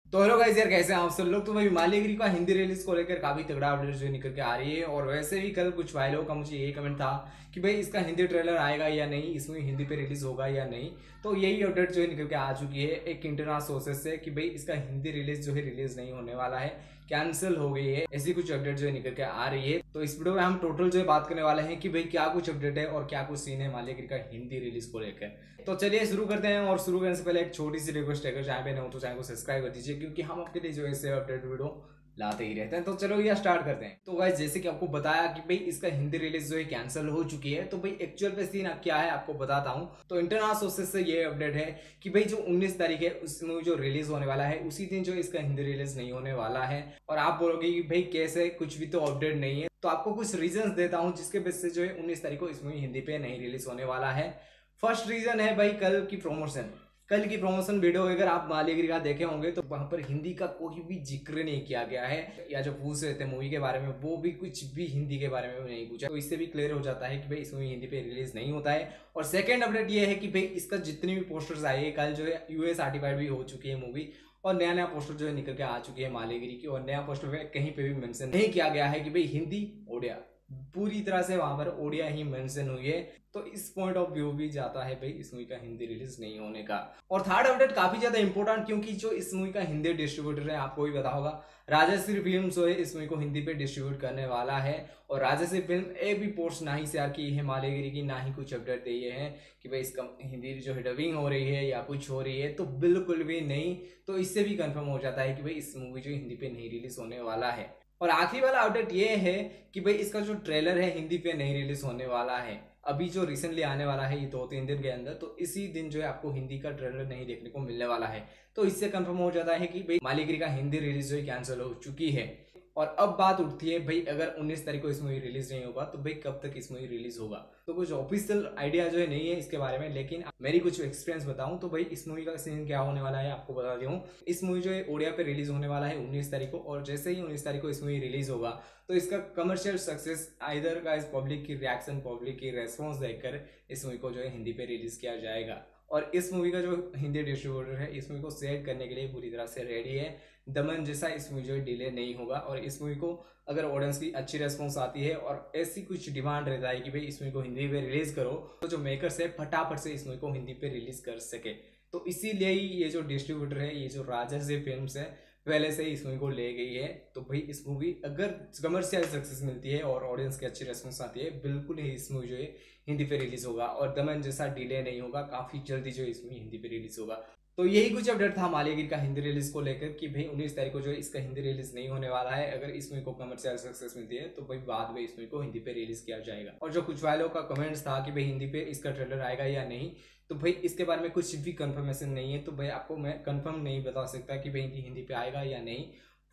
तो hello guys यार, कैसे हैं आप सब लोग। तो भाई मालिगिरी का हिंदी रिलीज को लेकर काफी तगड़ा अपडेट जो निकल के आ रही है। और वैसे भी कल कुछ भाई लोगों का मुझे यही कमेंट था कि भाई इसका हिंदी ट्रेलर आएगा या नहीं, इसमें हिंदी पे रिलीज होगा या नहीं। तो यही अपडेट जो है निकल के आ चुकी है एक इंटरनल सोर्सेस से कि भाई इसका हिंदी रिलीज जो है रिलीज नहीं होने वाला है, कैंसिल हो गई है। ऐसी कुछ अपडेट जो है निकल के आ रही है। तो इस वीडियो में हम टोटल जो है बात करने वाले हैं कि भाई क्या कुछ अपडेट है और क्या कुछ सीन है मालिगिरी का हिंदी रिलीज को लेकर। तो चलिए शुरू करते हैं। और शुरू करने से पहले एक छोटी सी रिक्वेस्ट है, अगर चाहे पे नहीं हो तो चैनल को सब्सक्राइब कर दीजिए, क्योंकि हम आपके लिए जो है ऐसे अपडेट वीडियो लाते ही रहते हैं। तो चलो ये स्टार्ट करते हैं। तो गाइस जैसे कि आपको बताया कि भाई इसका हिंदी रिलीज जो है कैंसिल हो चुकी है, तो भाई एक्चुअल पे सीन क्या है आपको बताता हूँ। तो इंटरनल सोर्सेस से ये अपडेट है कि भाई जो 19 तारीख है उस मूवी जो रिलीज होने वाला है उसी दिन जो इसका हिंदी रिलीज नहीं होने वाला है। और आप बोलोगे कि भाई कैसे, कुछ भी तो अपडेट नहीं है। तो आपको कुछ रीजन देता हूँ जिसके बेस से जो है 19 तारीख को इस मूवी हिंदी पे नहीं रिलीज होने वाला है। फर्स्ट रीजन है भाई कल की प्रमोशन वीडियो अगर आप मालिगिरी का देखे होंगे तो वहां पर हिंदी का कोई भी जिक्र नहीं किया गया है, या जो पूछ रहे थे मूवी के बारे में वो भी कुछ भी हिंदी के बारे में नहीं पूछा। तो इससे भी क्लियर हो जाता है कि भाई इस मूवी हिंदी पे रिलीज नहीं होता है। और सेकंड अपडेट ये है कि भाई इसका जितनी भी पोस्टर्स आए हैं, कल जो है यूएस सर्टिफाइड भी हो चुकी है मूवी, और नया नया पोस्टर जो है निकल के आ चुकी है मालिगिरी की। और नया पोस्टर में कहीं पे भी मेंशन नहीं किया गया है कि भाई हिंदी ओडिया, पूरी तरह से वहां पर ओडिया ही मेंशन हुई है। तो इस पॉइंट ऑफ व्यू भी जाता है भाई इस मूवी का हिंदी रिलीज नहीं होने का। और थर्ड अपडेट काफी ज्यादा इंपॉर्टेंट, क्योंकि जो इस मूवी का हिंदी डिस्ट्रीब्यूटर है आपको भी पता होगा, राजश्री फिल्म जो है इस मूवी को हिंदी पे डिस्ट्रीब्यूट करने वाला है। और राजश्री फिल्म एक भी पोस्ट ना ही शेयर की है मालिगिरी की, ना ही कुछ अपडेट दिए हैं कि भाई इसका हिंदी जो है डबिंग हो रही है या कुछ हो रही है, तो बिल्कुल भी नहीं। तो इससे भी कंफर्म हो जाता है कि भाई इस मूवी जो हिंदी पे नहीं रिलीज होने वाला है। और आखिरी वाला अपडेट ये है कि भाई इसका जो ट्रेलर है हिंदी पे नहीं रिलीज होने वाला है, अभी जो रिसेंटली आने वाला है ये 2-3 दिन के अंदर। तो इसी दिन जो है आपको हिंदी का ट्रेलर नहीं देखने को मिलने वाला है। तो इससे कंफर्म हो जाता है कि भाई मालिगिरी का हिंदी रिलीज जो है कैंसिल हो चुकी है। और अब बात उठती है भाई अगर 19 तारीख को इस मूवी रिलीज नहीं होगा तो भाई कब तक इस मूवी रिलीज होगा। तो कुछ ऑफिशियल आइडिया जो है नहीं है इसके बारे में, लेकिन मेरी कुछ एक्सपीरियंस बताऊं तो भाई इस मूवी का सीन क्या होने वाला है आपको बता दूं। इस मूवी जो है ओडिया पे रिलीज होने वाला है 19 तारीख को, और जैसे ही 19 तारीख को इस मूवी रिलीज होगा तो इसका कमर्शियल सक्सेस आइदर का पब्लिक की रिएक्शन, पब्लिक की रेस्पॉन्स देखकर इस मूवी को जो है हिंदी पे रिलीज किया जाएगा। और इस मूवी का जो हिंदी डिस्ट्रीब्यूटर है इस मूवी को सेट करने के लिए पूरी तरह से रेडी है। दमन जैसा इस मूवी जो डिले नहीं होगा। और इस मूवी को अगर ऑडियंस की अच्छी रेस्पॉन्स आती है और ऐसी कुछ डिमांड रहता है कि भाई इस मूवी को हिंदी पे रिलीज करो, तो जो मेकर्स है फटाफट से इस मूवी को हिंदी पे रिलीज कर सके। तो इसीलिए ही ये जो डिस्ट्रीब्यूटर है, ये जो राजश्री फिल्म्स है, पहले से ही इस मूवी को ले गई है। तो भाई इस मूवी अगर कमर्शियल सक्सेस मिलती है और ऑडियंस की अच्छी रेस्पॉन्स आती है, बिल्कुल ही इस मूवी जो है हिंदी पे रिलीज होगा। और दमन जैसा डिले नहीं होगा, काफी जल्दी जो इस मूवी हिंदी पे रिलीज होगा। तो यही कुछ अपडेट था मालिगिरी का हिंदी रिलीज को लेकर कि भाई 19 तारीख को जो है इसका हिंदी रिलीज नहीं होने वाला है। अगर इस मूवी को कमर्शियल सक्सेस मिलती है तो भाई बाद में इस मूवी को हिंदी पे रिलीज किया जाएगा। और जो कुछ वालों का कमेंट्स था कि भाई हिंदी पे इसका ट्रेलर आएगा या नहीं, तो भाई इसके बारे में कुछ भी कंफर्मेशन नहीं है। तो भाई आपको मैं कंफर्म नहीं बता सकता कि भाई हिंदी पे आएगा या नहीं।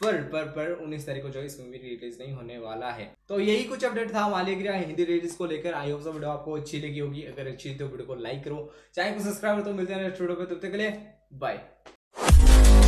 पर 19 तारीख को जो इस मूवी रिलीज नहीं होने वाला है। तो यही कुछ अपडेट था मालिगिरी हिंदी रिलीज को लेकर। आई होप वीडियो आपको अच्छी लगी होगी। अगर अच्छी तो वीडियो को लाइक करो, चैनल को सब्सक्राइब करो। तो मिलते हैं नेक्स्ट वीडियो पे, तब तक के लिए बाय।